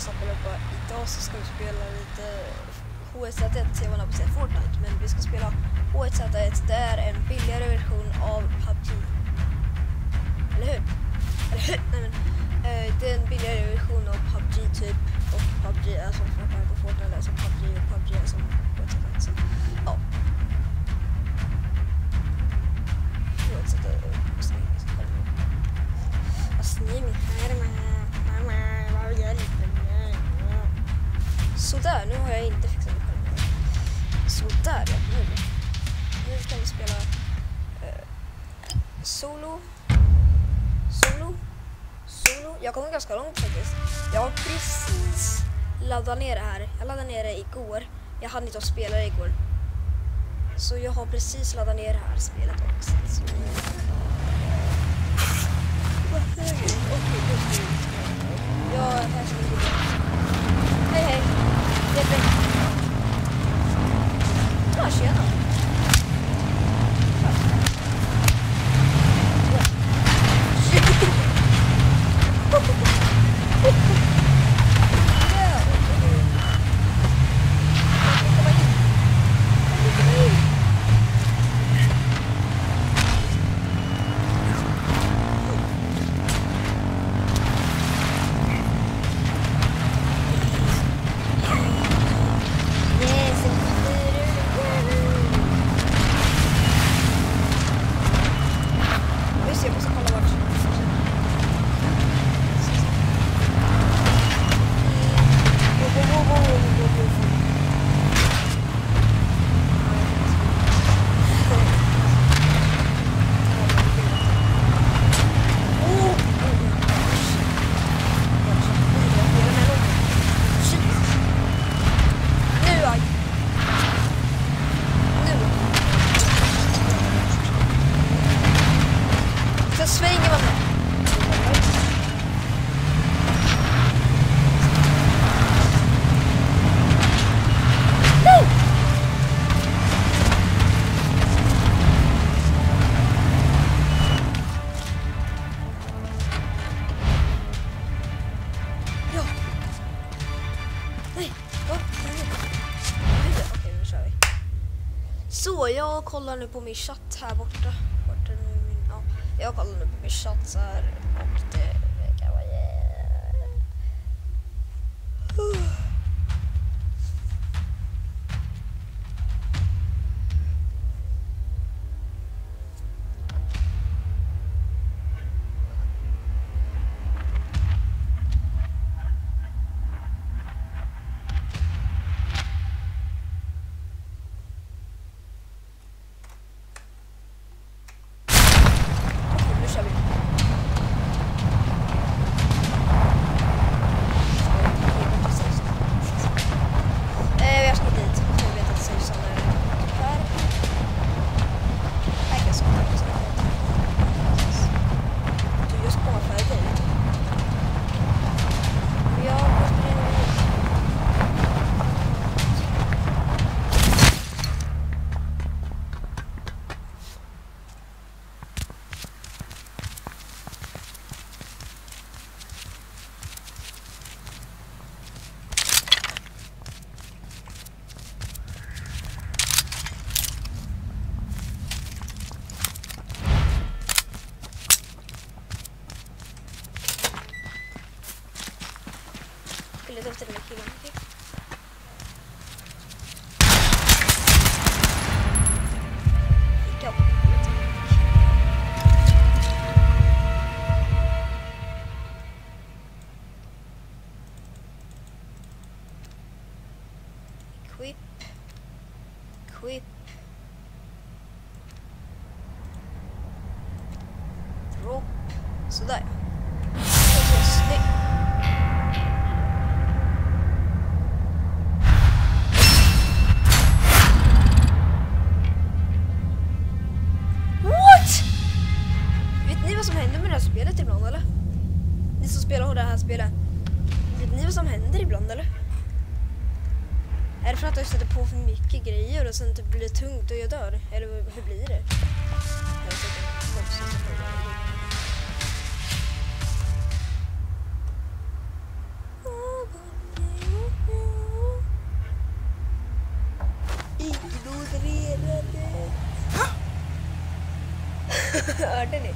allihopa. Idag så ska vi spela lite H1Z1, jag var på att säga Fortnite, men vi ska spela H1Z1. Det är en billigare version av PUBG. Eller hur? Nej, men, det är en billigare version av PUBG typ, och PUBG är som Fortnite och Fortnite är som PUBG och PUBG är som H1Z1. Så, ja. H1Z1. Sådär, nu har jag inte fixat det själv. Sådär, ja. Nu ska vi spela solo. Jag kommer ganska långt faktiskt. Jag har precis laddat ner det här. Jag laddade ner det igår. Jag hann inte att spela det igår. Så jag har precis laddat ner det här spelet också. Så... Ja, här ska vi gå. Hej, hej. Det är bra. Ja, tjena. Så jag kollar nu på min chatt här borta. Ja, jag kollar nu på min chatt så här och det kan vara lite efter den här killen. Equip. Drop. Sådär. Vad som händer med det här spelet ibland, eller? Ni som spelar det här spelet, vet ni vad som händer ibland, eller? Är det för att jag sätter på för mycket grejer och sen typ blir det tungt och jag dör? Eller hur blir det? Hörde ni?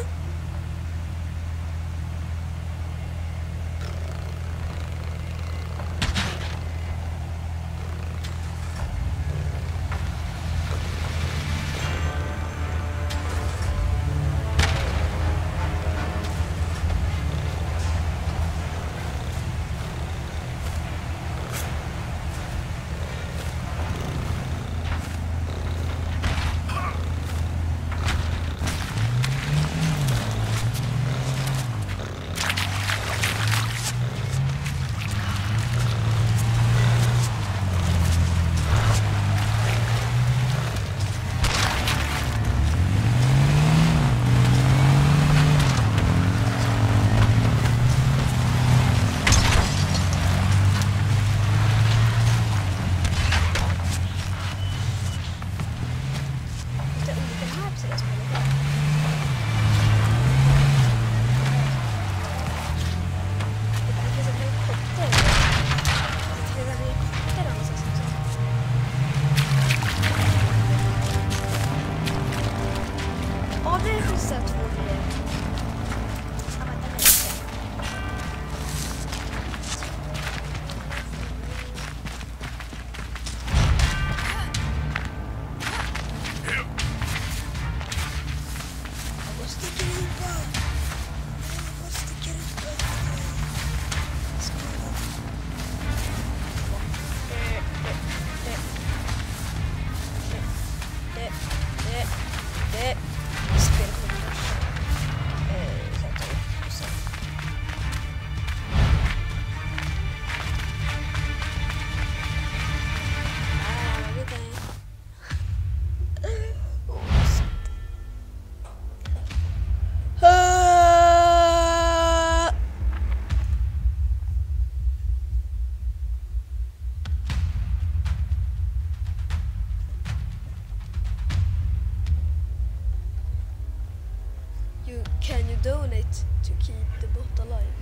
Can you donate to keep the bot alive?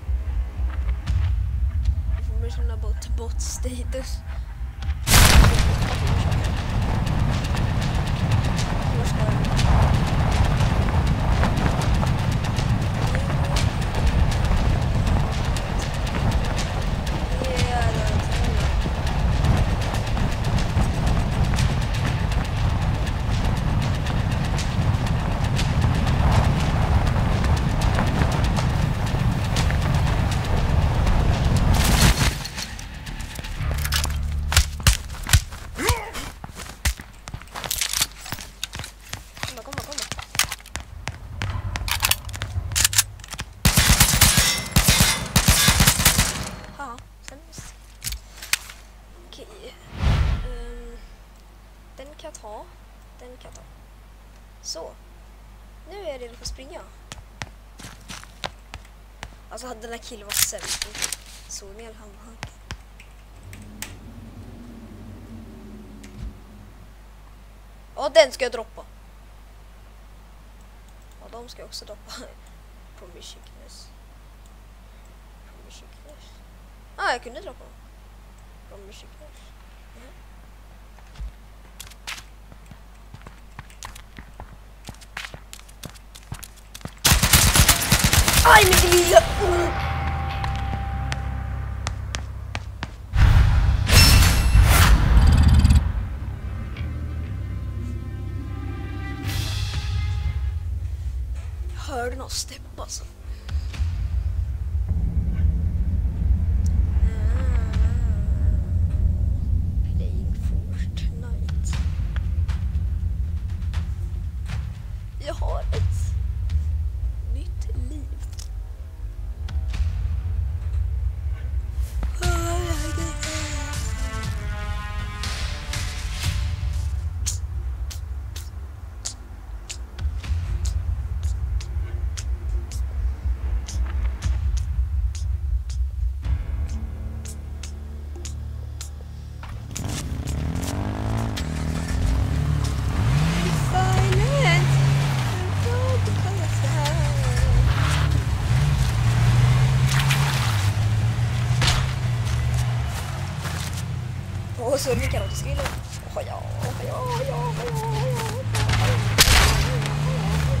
Information about the bot status. Den kan jag ta. Så. Nu är jag redo för att springa. Alltså hade den här killen varit sämst. Såg ni han var hanken. Ja, den ska jag droppa. Ja, de ska jag också droppa. Promiscuous. Ah, jag kunde droppa dem. Promiscuous. Aj, men det lilla! Hörde någon steppa alltså. Playing Fortnite. Jag har ett nytt liv. Och så ni kan också skriva.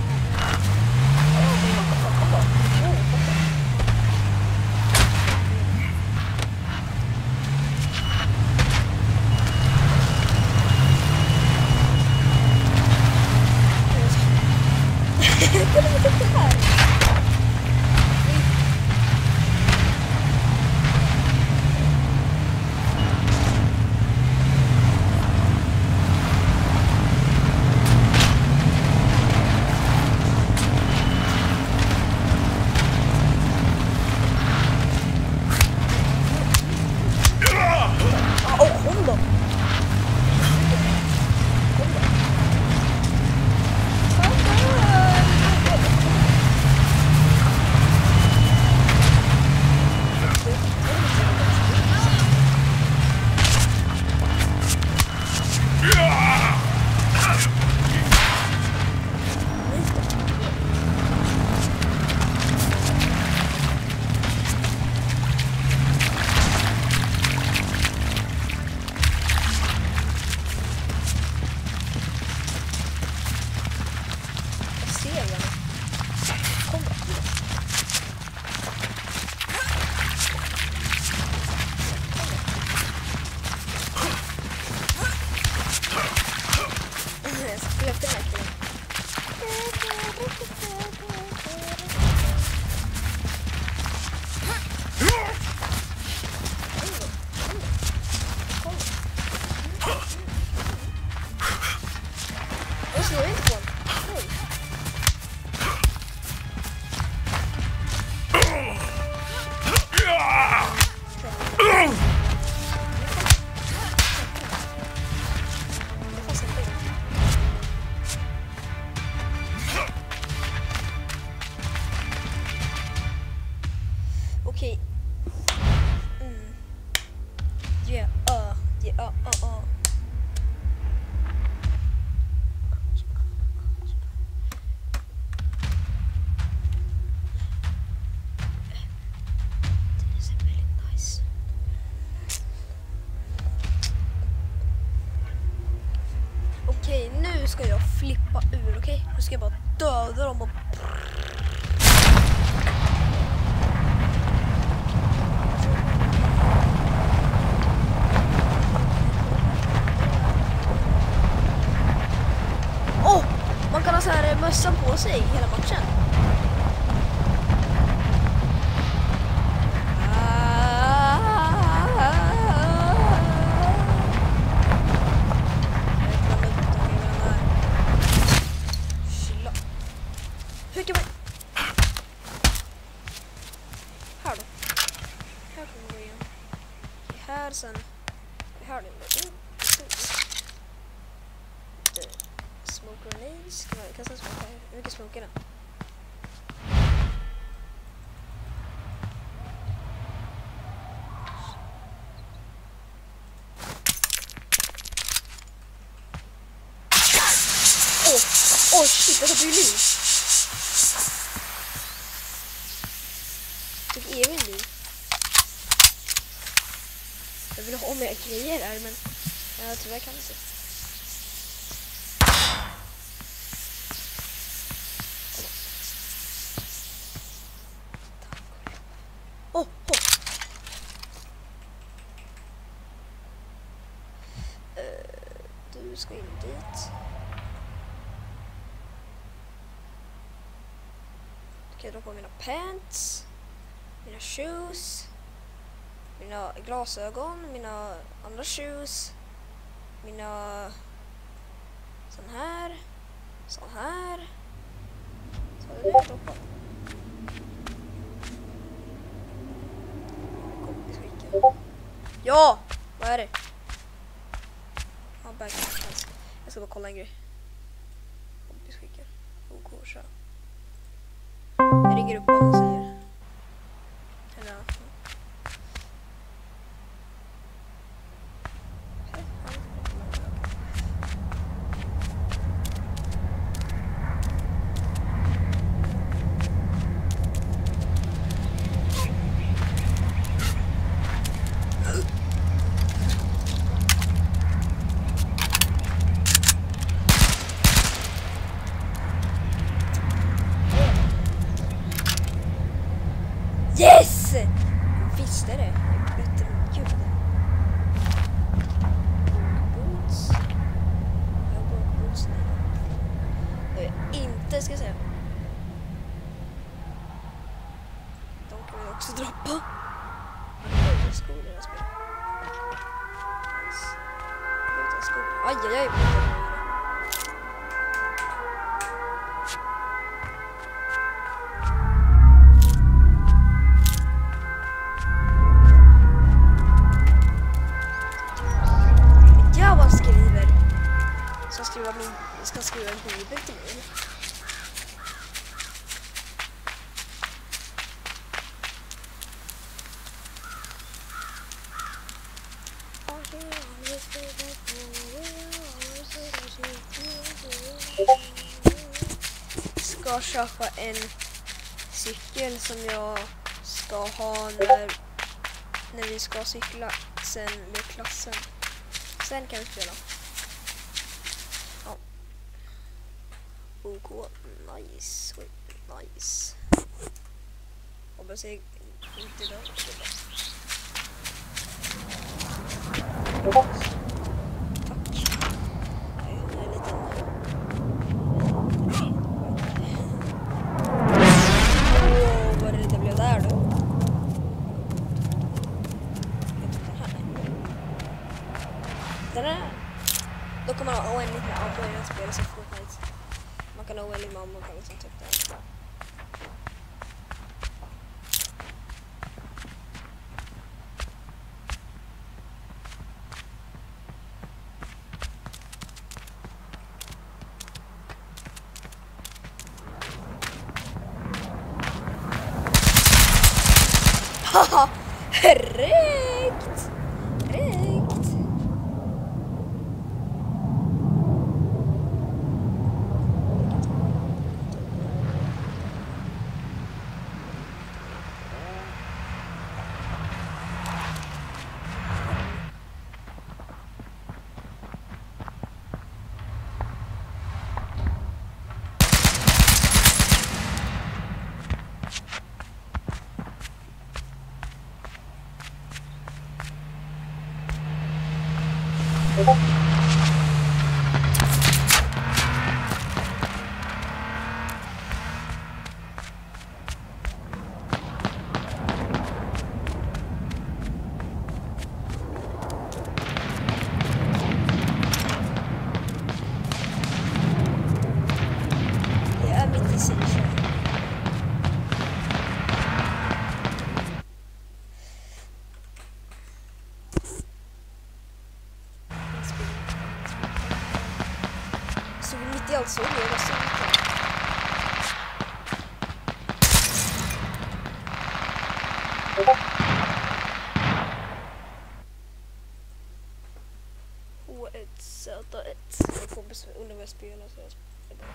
Yeah, yeah, Det ser väldigt nice. Okej, nu ska jag flippa ur, okej? Nu ska jag bara döda dem och... Man kan ha så här mössan på sig hela matchen. Hur kan man... Här då. Här kan man gå igen. Här sen. Här då. Smoke grenades. Kan man kasta smoke här? Hur mycket smoke är det? Åh shit, det blir liv. Fick evig liv. Jag vill ha mer grejer där, men tyvärr kan jag inte. Du ska in dit. Okej, dra på mina pants, mina shoes, mina glasögon, mina andra shoes, mina sån här. Så är det droppa. Ja, vad är det? Jag ska bara kolla en grej. Kompisskickar. OK, så. Jag ringer upp honom och säger. Eller, yes! Visst är det. Jag är bättre än gud. Boots. Jag har boots nu. Jag inte ska säga. De kan vi också droppa. Jag är utan skor i det här spelet. Jag är utan skor. Aj. Jag ska skriva en bibel till mig. Ska köpa en cykel som jag ska ha när vi ska cykla sen med klassen. Sen kan vi spela. OK, nice. Hoppas jag inte dör. Tack. Nej, det är en liten... vad är det blev där då? Den här. Då kommer man ha oändligt med ammo i att spela sig Fortnite. Man kan ha oändligt med ammo och kan liksom typ det. Haha! Perfekt! Perfekt! Jag är mitt i Sincha. Så mitt i allt så är det så mycket. H1Z1. Jag får undra vad jag spelar så jag spelar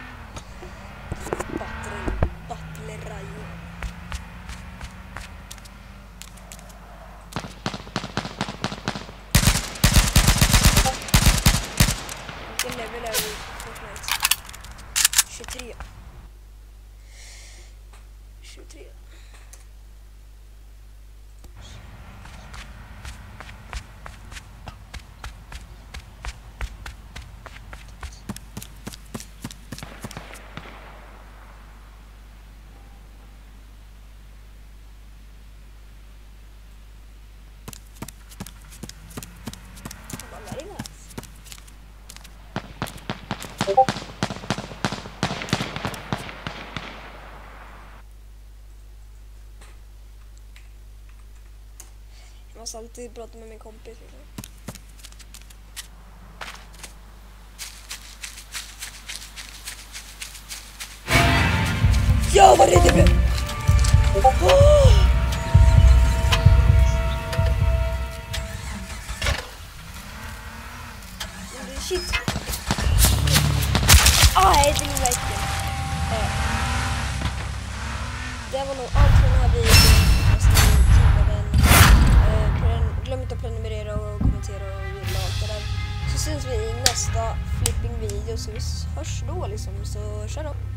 Battle Royale. Vilken level är vi på Fortnite? 23. 23. Very nice. Jag måste alltid prata med min kompis. Ja, vad det blev! Shit! Nej, det är verkligen. Det var nog allt för den här videon. Glöm inte att prenumerera och kommentera och gilla allt det där. Så syns vi i nästa flipping video, så vi hörs då liksom. Så kör då!